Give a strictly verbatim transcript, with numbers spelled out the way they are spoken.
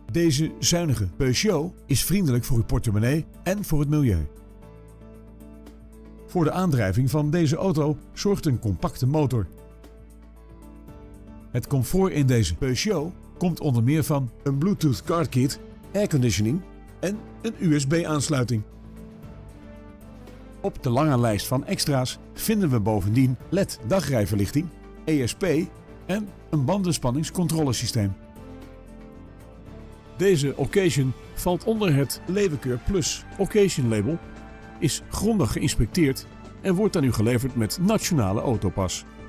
Deze zuinige Peugeot is vriendelijk voor uw portemonnee en voor het milieu. Voor de aandrijving van deze auto zorgt een compacte motor. Het comfort in deze Peugeot komt onder meer van een Bluetooth car kit, airconditioning en een U S B-aansluiting. Op de lange lijst van extra's vinden we bovendien L E D dagrijverlichting, E S P en een bandenspanningscontrolesysteem. Deze Occasion valt onder het Levenkeur Plus Occasion label, is grondig geïnspecteerd en wordt aan u geleverd met nationale autopas.